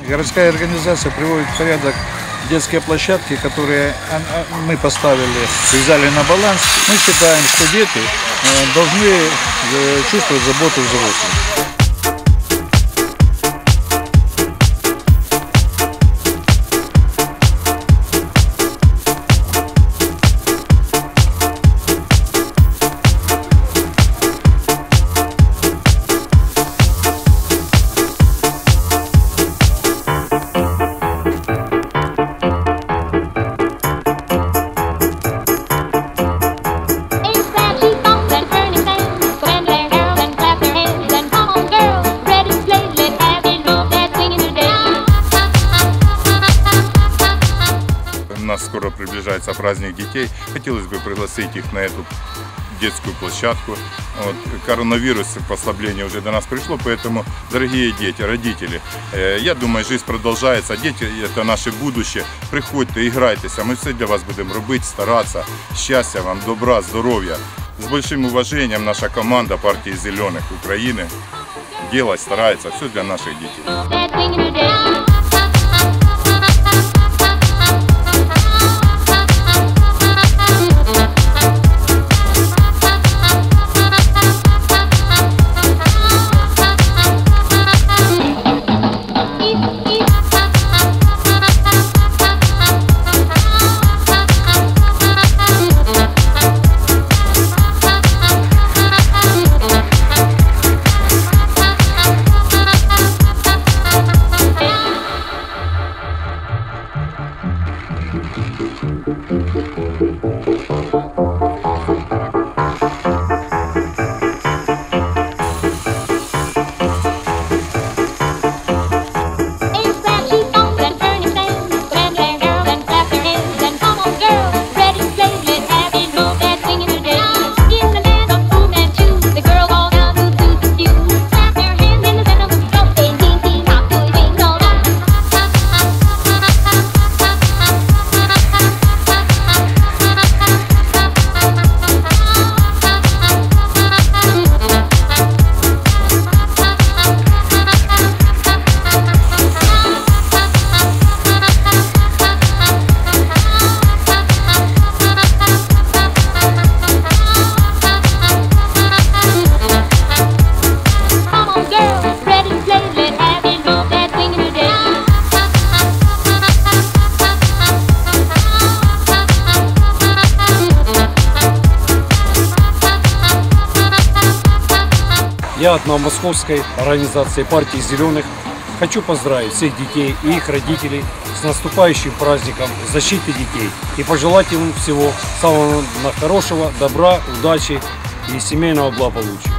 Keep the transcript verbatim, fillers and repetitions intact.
Городская организация приводит в порядок детские площадки, которые мы поставили, взяли на баланс. Мы считаем, что дети должны чувствовать заботу взрослых. У нас скоро приближается праздник детей. Хотелось бы пригласить их на эту детскую площадку. Вот, коронавирус, послабление уже до нас пришло, поэтому, дорогие дети, родители, э, я думаю, жизнь продолжается. Дети – это наше будущее. Приходьте, играйтеся, мы все для вас будем робити, стараться. Счастья вам, добра, здоровья. С большим уважением наша команда партии «Зеленых» Украины делает, старается, все для наших детей. Я от новомосковской организации партии «Зеленых» хочу поздравить всех детей и их родителей с наступающим праздником защиты детей и пожелать им всего самого хорошего, добра, удачи и семейного благополучия.